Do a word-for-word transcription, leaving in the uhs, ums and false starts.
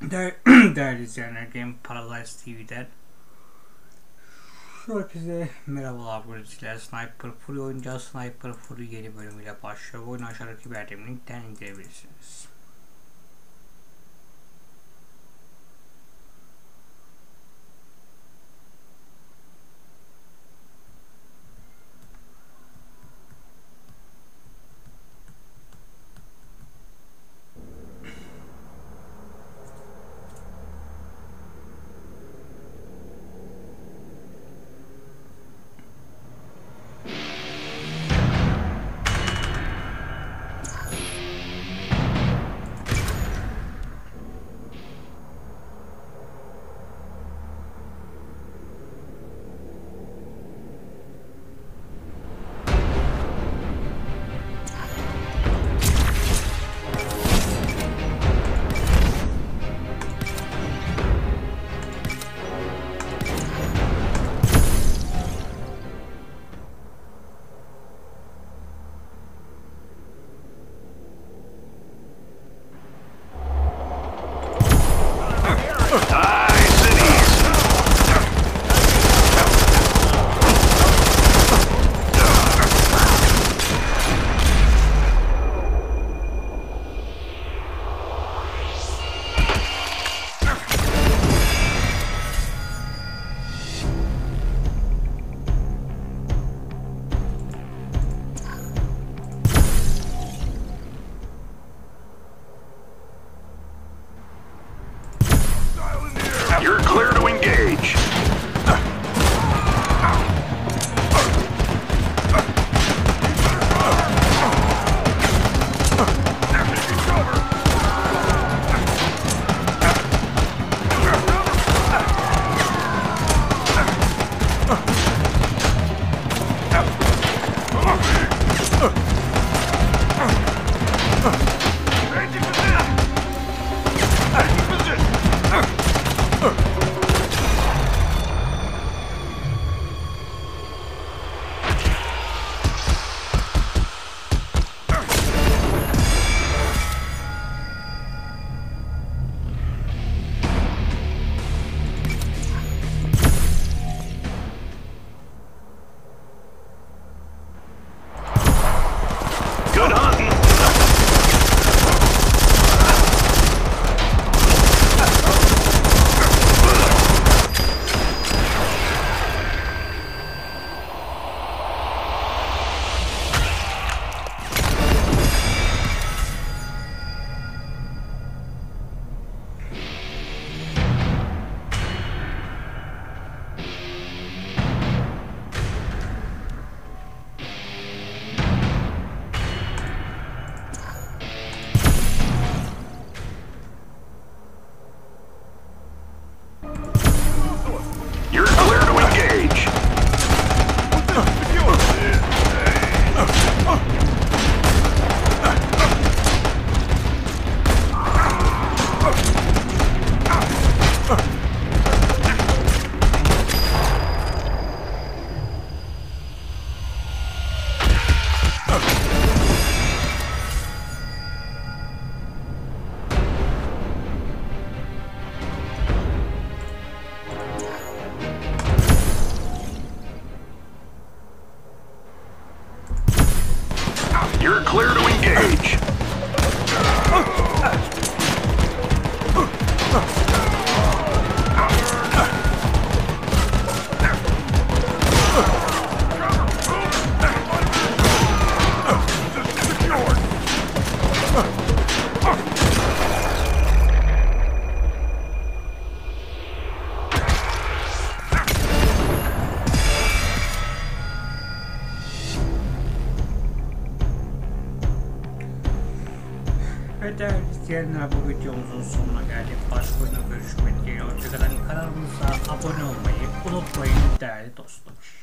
Değer, değerli izleyenler, Game Paradise T V'den herkese merhabalar. Bu sizler Sniper Fury oynayacağız. Sniper Fury yeni bölümüyle başlıyor. Bu oyunu aşağıdaki verdiğim linkten indirebilirsiniz. You're clear to engage. Good hunting. You're clear to engage. You're clear to engage. Ve değerli izleyenler, bu videomuzun sonuna geldik. Başka oyunda görüşmek dileğiyle. Hoşçakalın. Kanalımıza abone olmayı unutmayın değerli dostlar.